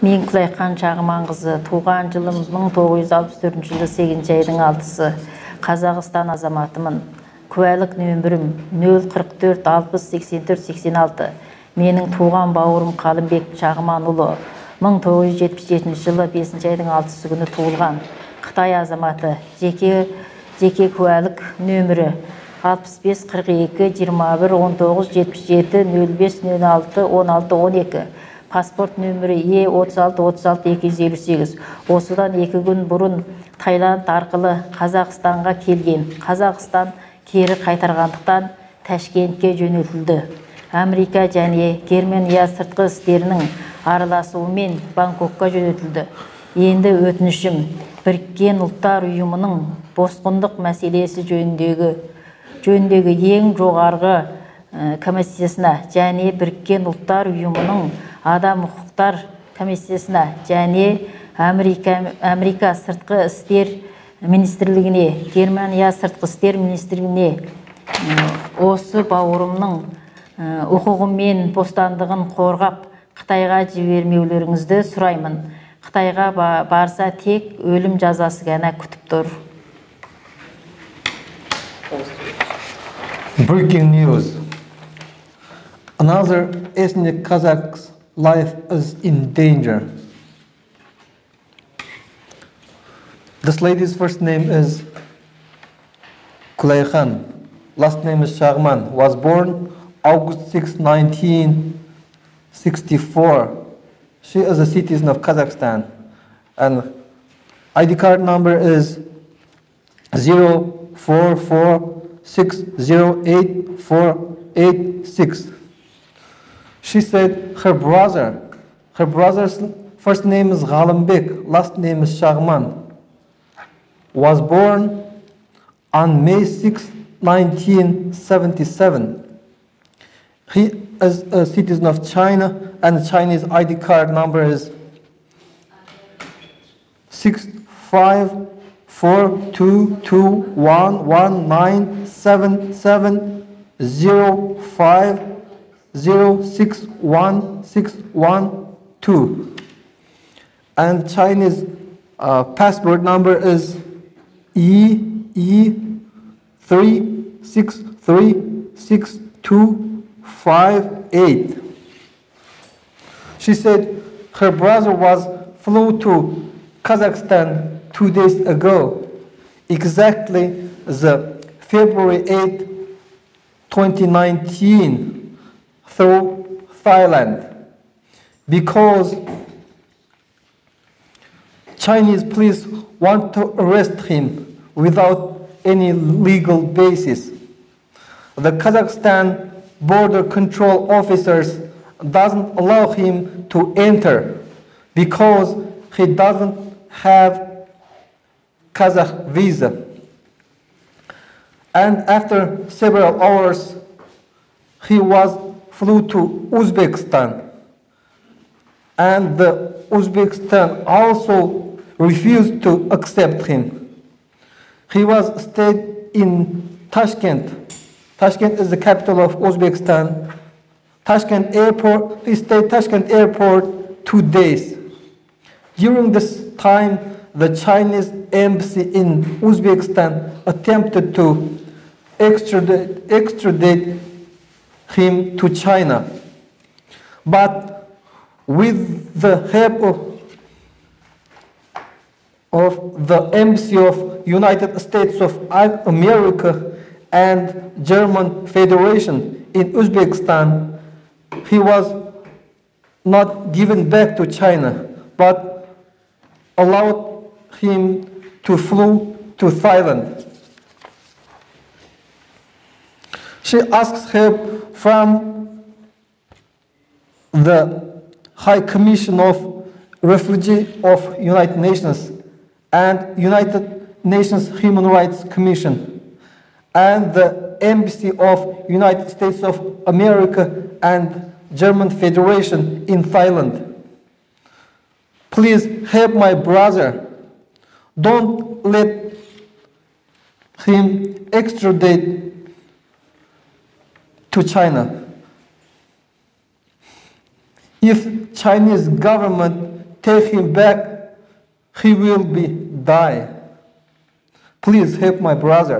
Мен Құлайхан Шағыманқызы, туған жылым 1964 жылы 8 айдың 6-сы, Қазақстан азаматымын. Куәлік нөмірім 044 60 84 86. Менің туған бауырым Қалымбек Шағыманұлы 1977 жылы 5 айдың 6-сы күні туылған. Қытай азаматы. Жеке куәлік нөмірі 65 42 21 19 77 05 06 16 12. Паспорт нөмірі Е36 36 258. Осыдан 2 күн бұрын Таиланд арқылы Қазақстанға келген. Қазақстан кері қайтарғандықтан Ташкентке жөнелтілді. Америка және Германия сыртқы істерінің араласуымен Бангкокқа жөнелтілді. Енді өтінішім Біріккен ұлттар ұйымының босқындық мәселесі жөніндегі ең жоғарғы комиссиясына және Біріккен ұлттар ұйымының адам құқықтар комиссиясына және Америка сыртқы істер министрлігіне, Германия сыртқы істер министрлігіне осы бауырымның құқығы мен бостандығын қорғап Қытайға жібермеулеріңізді сұраймын. Қытайға барса тек өлім жазасы ғана күтіп тұр. Breaking news. Another ethnic Kazakh's life is in danger. This lady's first name is Kulayhan. Last name is Shagman. Was born August 6, 1964. She is a citizen of Kazakhstan. And ID card number is 044608486. She said her brother's first name is Ghalambek, last name is Shagman, was born on May 6, 1977. He is a citizen of China, and Chinese ID card number is 654221197050616112. And Chinese passport number is EE3636258. She said her brother flew to Kazakhstan 2 days ago, exactly the February 8, 2019, through Thailand, because Chinese police want to arrest him without any legal basis. The Kazakhstan border control officers doesn't allow him to enter because he doesn't have Kazakh visa. And after several hours, he flew to Uzbekistan. And the Uzbekistan also refused to accept him. He stayed in Tashkent. Tashkent is the capital of Uzbekistan. He stayed Tashkent airport 2 days. During this time, the Chinese embassy in Uzbekistan attempted to extradite him to China. But with the help of the embassy of United States of America and German Federation in Uzbekistan, he was not given back to China, but allowed him to fly to Thailand. She asks help from the High Commission of Refugees of United Nations and United Nations Human Rights Commission and the Embassy of United States of America and German Federation in Thailand. Please help my brother. Don't let him extradite to China. If Chinese government take him back, he will be die. Please help my brother.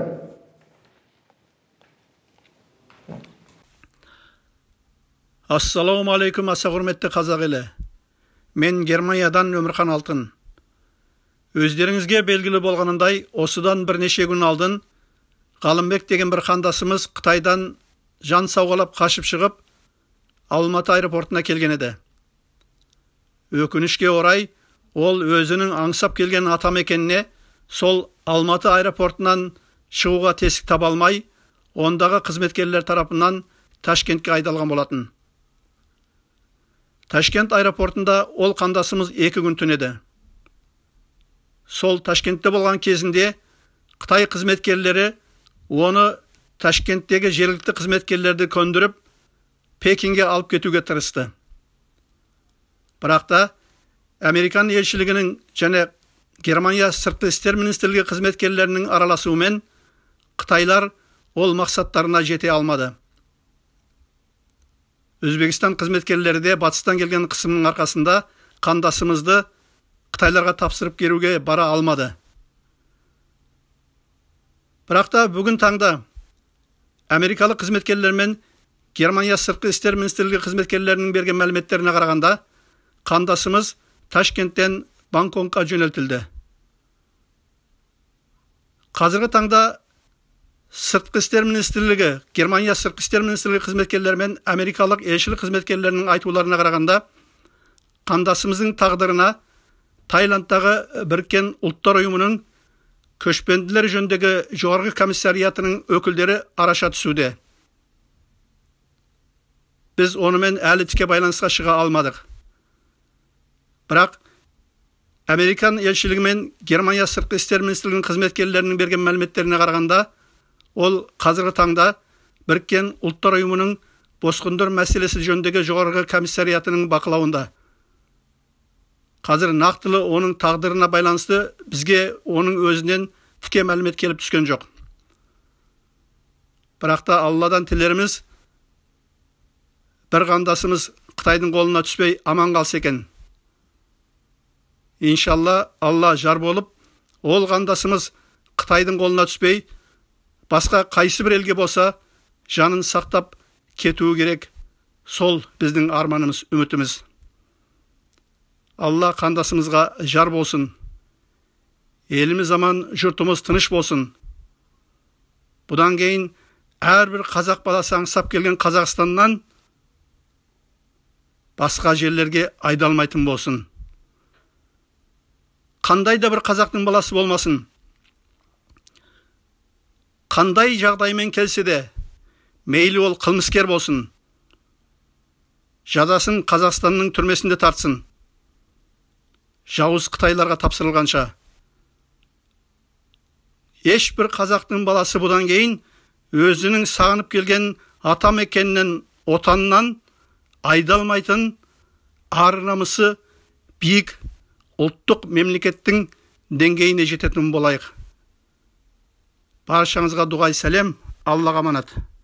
Assalamu alaikum, аса құрметті қазақ елі. Мен Германиядан Өмірхан Алтын. Өздеріңізге белгілі болғанындай, осыдан бірнеше күн алдын Ғалымбек деген бір қандасымыз Қытайдан жан сауғалап қашып шығып, Алматы аэропортына келген еді. Өкінішке орай, ол өзінің аңсап келген атамекеніне сол Алматы аэропортынан шығуға тесік таба алмай, ондағы қызметкерлер тарапынан Ташкентке айдалған болатын. Ташкент аэропортында ол қандасымыз 2 күн түнеді. Сол Ташкентте болған кезінде Қытай қызметкерлері оны Ташкенттегі жергілікті қызметкерлерді көндіріп, Пекинге алып кетуге тырысты. Бірақ та Американ елшілігінің және Германия сыртқы істер министрлігі қызметкерлерінің араласуымен Қытайлар ол мақсаттарына жете алмады. Өзбекстан қызметкерлері де батыстан келген қысымның арқасында қандасымызды Қытайларға тапсырып беруге бара алмады. Бірақ та бүгін таңда Америкалық қызметкерлер мен Германия сыртқы істер министрлігі қызметкерлерінің берген мәліметтеріне қарағанда, қандасымыз Ташкенттен Бангкокқа жөнелтілді. Қазіргі таңда сыртқы істер министрлігі, Германия сыртқы істер министрлігі қызметкерлері мен Америкалық елшілік қызметкерлерінің айтуларына қарағанда, қандасымыздың тағдырына Таиландтағы Біріккен Ұлттар ұйымының көшпенділер жөніндегі жоғарғы комиссариатының өкілдері араша түсуде. Біз онымен әлі тіке байланысқа шыға алмадық. Бірақ Американ елшілігі мен Германия сыртқы істер министрлігінің қызметкерлерінің берген мәліметтеріне қарағанда, ол қазіргі таңда Біріккен Ұлттар ұйымының босқындар мәселесі жөніндегі жоғарғы комиссариатының бақылауында. Қазір нақтылы оның тағдырына байланысты бізге оның өзінен тіке мәлімет келіп түскен жоқ. Бірақ та Алладан тілеріміз, бір қандасымыз Қытайдың қолына түспей аман қалса екен. Иншалла, Алла жар болып, ол қандасымыз Қытайдың қолына түспей, басқа қайсы бір елге болса, жанын сақтап кетуі керек. Сол біздің арманымыз, үмітіміз. Алла қандасымызға жар болсын. Еліміз аман, жұртымыз тыныш болсын. Бұдан кейін әрбір қазақ баласы аңсап келген Қазақстаннан басқа жерлерге айдалмайтын болсын. Қандай да бір қазақтың баласы болмасын. Қандай жағдаймен келсе де, мейлі ол қылмыскер болсын. Жазасын Қазақстанның түрмесінде тартсын. Жауыз Қытайларға тапсырылғанша. Ешбір қазақтың баласы бұдан кейін өзінің сағынып келген атамекенінен, отанынан айдалмайтын, ар намысы биік ұлттық мемлекеттің деңгейіне жететін болайық. Баршаңызға дұғай сәлем, Аллаға аманат.